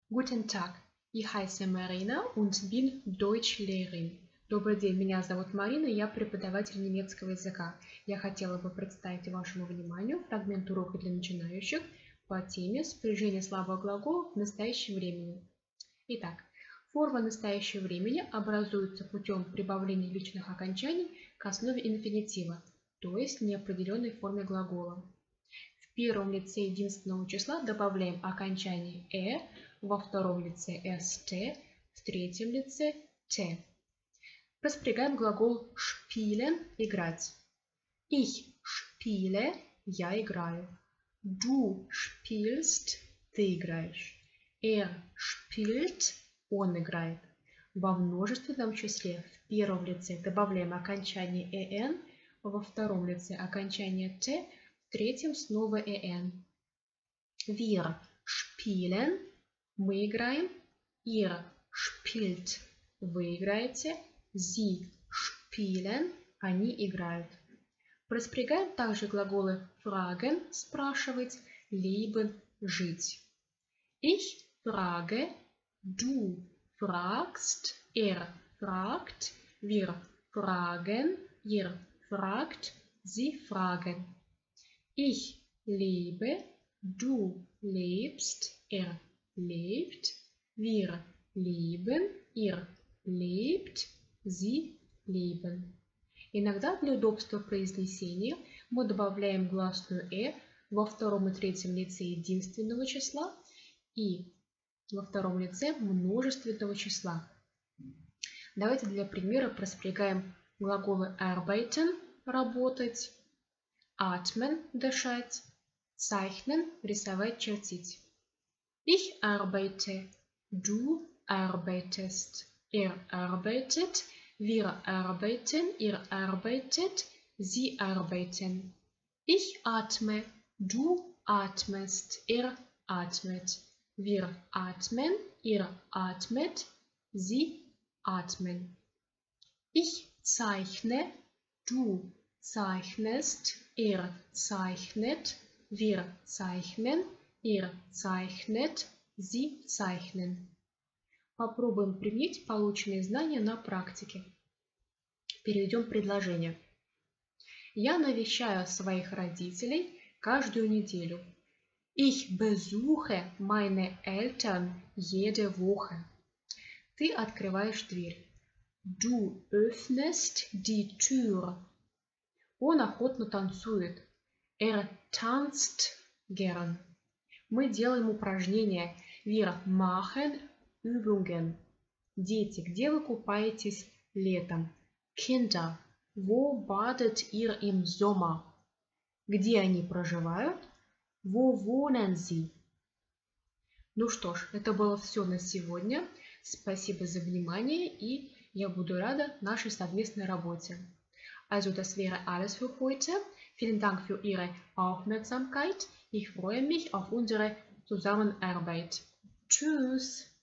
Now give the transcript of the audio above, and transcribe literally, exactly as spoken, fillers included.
Guten Tag, ich heiße Marina und bin Deutschlehrerin. Добрый день, меня зовут Марина, я преподаватель немецкого языка. Я хотела бы представить вашему вниманию фрагмент урока для начинающих по теме спряжение слабого глагола в настоящем времени. Итак, форма настоящего времени образуется путем прибавления личных окончаний к основе инфинитива, то есть неопределенной форме глагола. В первом лице единственного числа добавляем окончание «э», во втором лице «ст», в третьем лице «т». Распрягаем глагол spielen – играть. Ich spiele – я играю. Du spielst – ты играешь. Er spielt – он играет. Во множественном числе в первом лице добавляем окончание «эн», во втором лице окончание «т», в третьем снова «эн». Wir spielen – мы играем. Ihr spielt – вы играете. Sie spielen – они играют. Распрягаем также глаголы fragen – спрашивать, leben – жить. Ich frage, du fragst, er fragt, wir fragen, ihr fragt, sie fragen. Ich lebe, du lebst, er lebt, wir leben, ihr lebt, sie leben. Иногда для удобства произнесения мы добавляем гласную «э» во втором и третьем лице единственного числа и во втором лице множественного числа. Давайте для примера распрягаем глаголы arbeiten – работать, atmen – дышать, zeichnen – рисовать, чертить. Ich arbeite, du arbeitest, er arbeitet, wir arbeiten, ihr arbeitet, sie arbeiten. Ich atme, du atmest, er atmet, wir atmen, ihr atmet, sie atmen. Ich zeichne, du zeichnest, er zeichnet, wir zeichnen, ihr zeichnet, sie zeichnen. Попробуем применить полученные знания на практике. Переведем предложение. Я навещаю своих родителей каждую неделю. Ich besuche meine Eltern jede Woche. Ты открываешь дверь. Du öffnest die Tür. Он охотно танцует. Er tanzt gern. Мы делаем упражнения. Wir machen Übungen. Дети, где вы купаетесь летом? Kinder, wo badet ihr im Sommer? Где они проживают? Wo wohnen sie? Ну что ж, это было все на сегодня. Спасибо за внимание, и я буду рада нашей совместной работе. Also, das wäre alles für heute. Vielen Dank für Ihre Aufmerksamkeit. Ich freue mich auf unsere Zusammenarbeit. Tschüss!